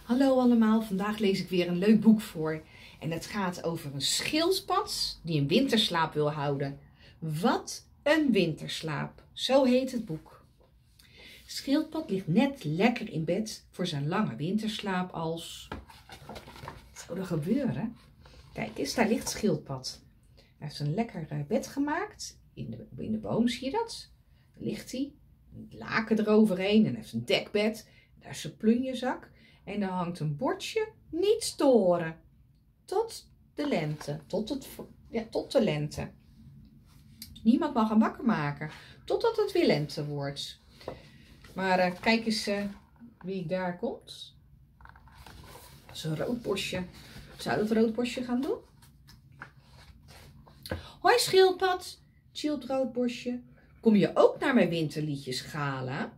Hallo allemaal, vandaag lees ik weer een leuk boek voor. En het gaat over een schildpad die een winterslaap wil houden. Wat een winterslaap, zo heet het boek. Schildpad ligt net lekker in bed voor zijn lange winterslaap als... Wat zou er gebeuren? Kijk eens, daar ligt Schildpad. Hij heeft een lekker bed gemaakt. In de boom, zie je dat? Daar ligt hij. Een laken eroverheen en hij heeft een dekbed. Daar is zijn plunjezak. En er hangt een bordje, niet storen. Tot de lente. Tot de lente. Niemand mag hem wakker maken. Totdat het weer lente wordt. Maar kijk eens wie daar komt. Dat is een roodborstje. Zou dat roodborstje gaan doen? Hoi Schildpad, chillt roodborstje. Kom je ook naar mijn winterliedjes gala?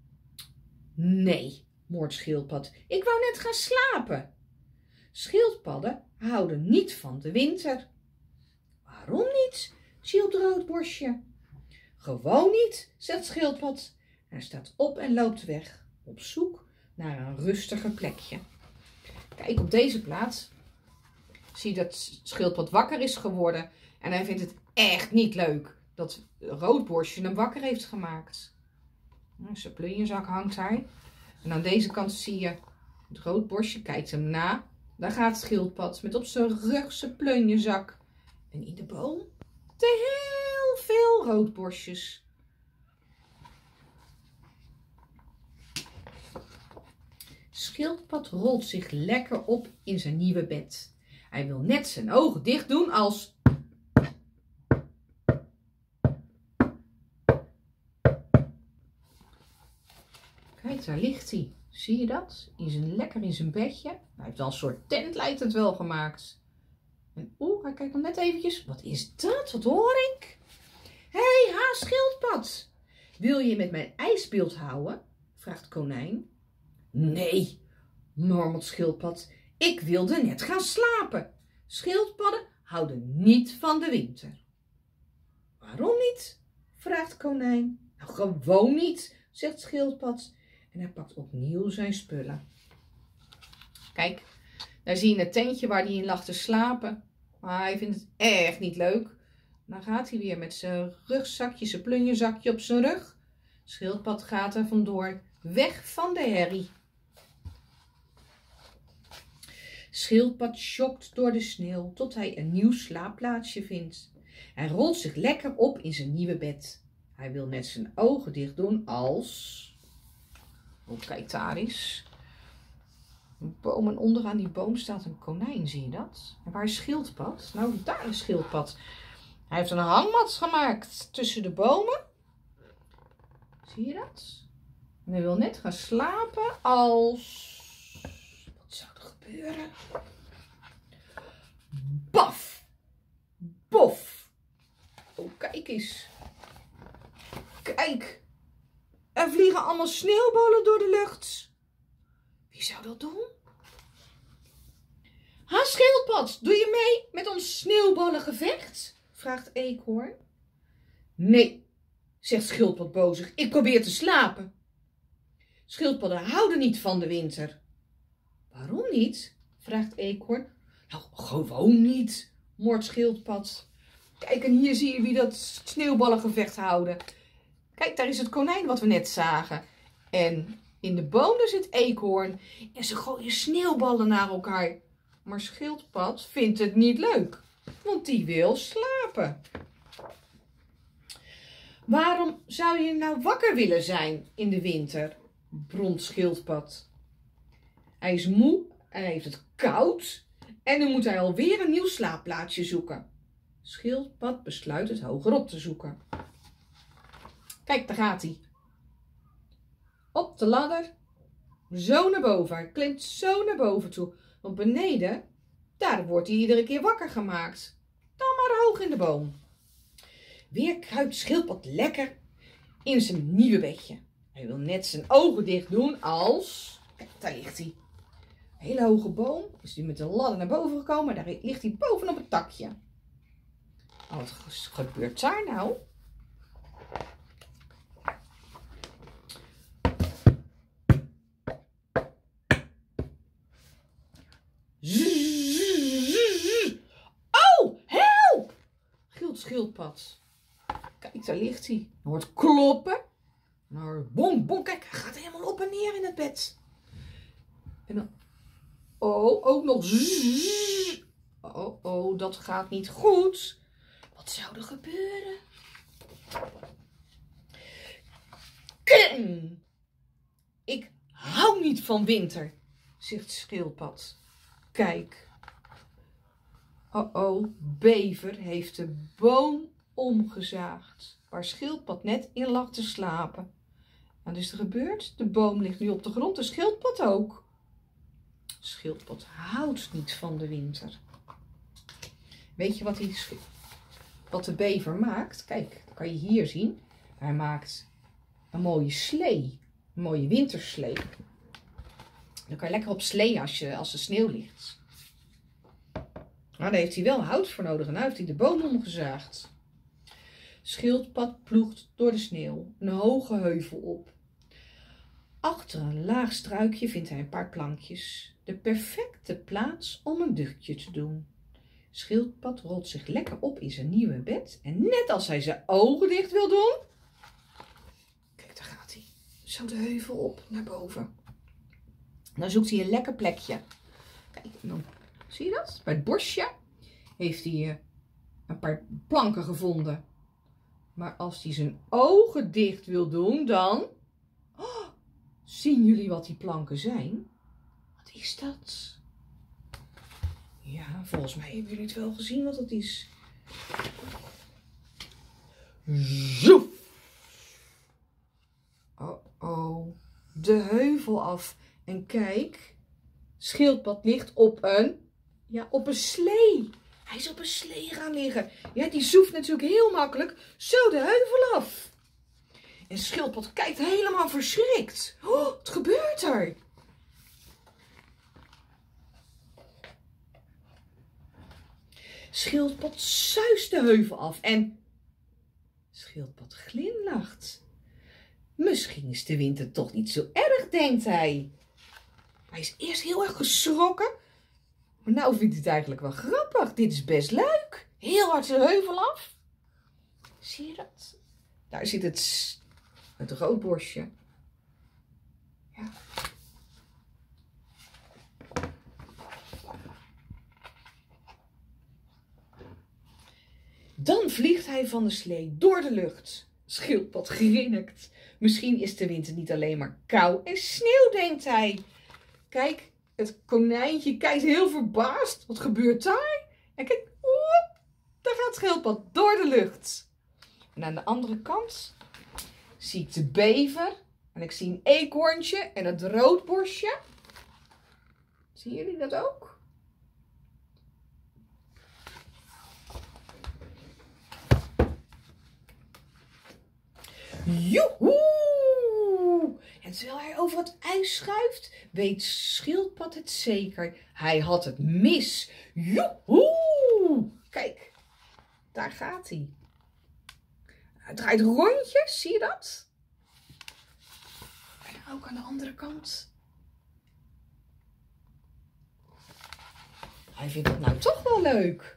Nee, moort Schildpad. Ik wou net gaan slapen. Schildpadden houden niet van de winter. Waarom niet? Chillt roodborstje. Gewoon niet, zegt Schildpad. Hij staat op en loopt weg, op zoek naar een rustiger plekje. Kijk, op deze plaats zie je dat Schildpad wakker is geworden. En hij vindt het echt niet leuk dat roodborstje hem wakker heeft gemaakt. Zijn plunjezak hangt hij. En aan deze kant zie je het roodborstje, kijkt hem na. Daar gaat Schildpad met op zijn rug zijn plunjezak. En in de boom te heel veel roodborstjes. Schildpad rolt zich lekker op in zijn nieuwe bed. Hij wil net zijn ogen dicht doen als... Kijk, daar ligt hij. Zie je dat? Lekker in zijn bedje. Hij heeft al een soort tent, lijkt het wel, gemaakt. En hij kijkt nog net eventjes. Wat is dat? Wat hoor ik? Hé, Schildpad. Wil je met mijn ijsbeeld houden? Vraagt Konijn. Nee, mormelt Schildpad. Ik wilde net gaan slapen. Schildpadden houden niet van de winter. Waarom niet? Vraagt Konijn. Nou, gewoon niet, zegt Schildpad. En hij pakt opnieuw zijn spullen. Kijk, daar zie je het tentje waar hij in lag te slapen. Maar hij vindt het echt niet leuk. Dan gaat hij weer met zijn rugzakje, zijn plunjezakje op zijn rug. Schildpad gaat er vandoor, weg van de herrie. Schildpad schokt door de sneeuw tot hij een nieuw slaapplaatsje vindt. Hij rolt zich lekker op in zijn nieuwe bed. Hij wil net zijn ogen dicht doen als... kijk daar eens. Een boom en onderaan die boom staat een konijn, zie je dat? En waar is Schildpad? Nou, daar is Schildpad. Hij heeft een hangmat gemaakt tussen de bomen. Zie je dat? En hij wil net gaan slapen als... Wat zou er gebeuren? Baf! Bof! Oh, kijk eens. Kijk! Er vliegen allemaal sneeuwballen door de lucht. Wie zou dat doen? Ha, Schildpad, doe je mee met ons sneeuwballengevecht? Vraagt Eekhoorn. Nee, zegt Schildpad bozig. Ik probeer te slapen. Schildpadden houden niet van de winter. Waarom niet? Vraagt Eekhoorn. Nou, gewoon niet, mort Schildpad. Kijk, en hier zie je wie dat sneeuwballengevecht houden. Kijk, daar is het konijn wat we net zagen. En in de boom zit Eekhoorn. En ze gooien sneeuwballen naar elkaar. Maar Schildpad vindt het niet leuk. Want die wil slapen. Waarom zou je nou wakker willen zijn in de winter? Bromt Schildpad. Hij is moe en hij heeft het koud. En nu moet hij alweer een nieuw slaapplaatsje zoeken. Schildpad besluit het hogerop te zoeken. Kijk, daar gaat hij. Op de ladder. Zo naar boven. Hij klimt zo naar boven toe. Want beneden, daar wordt hij iedere keer wakker gemaakt. Dan maar hoog in de boom. Weer kruipt Schildpad lekker in zijn nieuwe bedje. Hij wil net zijn ogen dicht doen als... Kijk, daar ligt hij. Een hele hoge boom. Is hij met de ladder naar boven gekomen. Daar ligt hij bovenop het takje. Oh, wat gebeurt daar nou? Oh, help! Gilt schildpad. Kijk, daar ligt hij. Je hoort kloppen. En dan hoort bonk, bonk. Kijk, hij gaat helemaal op en neer in het bed. En dan... Oh, ook nog... Oh, dat gaat niet goed. Wat zou er gebeuren? Ik hou niet van winter, zegt schildpad. Kijk. Bever heeft de boom omgezaagd, waar schildpad net in lag te slapen. En wat is er gebeurd? De boom ligt nu op de grond en schildpad ook. Schildpad houdt niet van de winter. Weet je wat de bever maakt? Kijk, dat kan je hier zien. Hij maakt een mooie slee. Een mooie winterslee. Dan kan je lekker op sleeën als er sneeuw ligt. Maar daar heeft hij wel hout voor nodig. En nu heeft hij de boom omgezaagd. Schildpad ploegt door de sneeuw een hoge heuvel op. Achter een laag struikje vindt hij een paar plankjes. De perfecte plaats om een dutje te doen. Schildpad rolt zich lekker op in zijn nieuwe bed. En net als hij zijn ogen dicht wil doen... Kijk, daar gaat hij. Zo de heuvel op, naar boven. Dan zoekt hij een lekker plekje. Kijk, dan, zie je dat? Bij het bosje heeft hij een paar planken gevonden. Maar als hij zijn ogen dicht wil doen, dan... Oh, zien jullie wat die planken zijn? Wat is dat? Ja, volgens mij hebben jullie het wel gezien wat het is. Zoef! De heuvel af. En kijk, schildpad ligt op een slee. Hij is op een slee gaan liggen. Ja, die zoeft natuurlijk heel makkelijk zo de heuvel af. En schildpad kijkt helemaal verschrikt. Oh, wat gebeurt er? Schildpad suist de heuvel af en schildpad glimlacht. Misschien is de winter toch niet zo erg, denkt hij. Hij is eerst heel erg geschrokken, maar nou vindt hij het eigenlijk wel grappig. Dit is best leuk. Heel hard de heuvel af. Zie je dat? Daar zit het roodborstje. Ja. Dan vliegt hij van de slee door de lucht. Schildpad grinnikt. Misschien is de winter niet alleen maar kou en sneeuw, denkt hij. Kijk, het konijntje kijkt heel verbaasd. Wat gebeurt daar? En kijk, daar gaat schildpad door de lucht. En aan de andere kant zie ik de bever. En ik zie een eekhoorntje en het roodborstje. Zien jullie dat ook? Joehoe! En terwijl hij over het ijs schuift, weet schildpad het zeker. Hij had het mis. Joehoe! Kijk, daar gaat hij. Hij draait rondjes, zie je dat? En ook aan de andere kant. Hij vindt het nou toch wel leuk.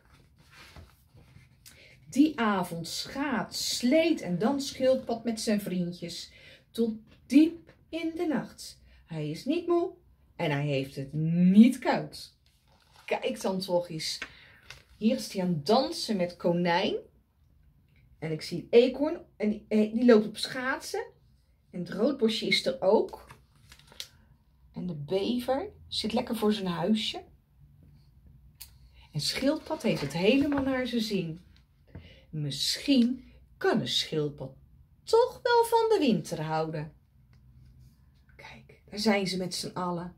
Die avond sleet en dan schildpad met zijn vriendjes tot diep in de nacht. Hij is niet moe en hij heeft het niet koud. Kijk dan toch eens. Hier is hij aan het dansen met konijn. En ik zie eekhoorn en die loopt op schaatsen. En het roodborstje is er ook. En de bever zit lekker voor zijn huisje. En schildpad heeft het helemaal naar zijn zin. Misschien kan een schildpad toch wel van de winter houden. Kijk, daar zijn ze met z'n allen.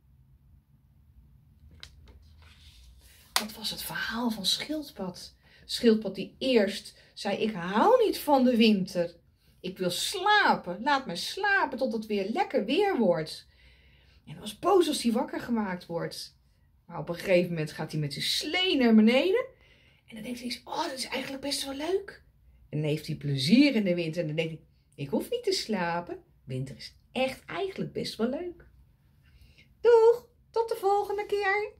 Wat was het verhaal van schildpad? Schildpad die eerst zei, ik hou niet van de winter. Ik wil slapen. Laat me slapen tot het weer lekker weer wordt. En hij was boos als hij wakker gemaakt wordt. Maar op een gegeven moment gaat hij met zijn slee naar beneden. En dan denkt hij, oh, dat is eigenlijk best wel leuk. En dan heeft hij plezier in de winter. En dan denkt hij, ik hoef niet te slapen. Winter is echt eigenlijk best wel leuk. Doeg, tot de volgende keer.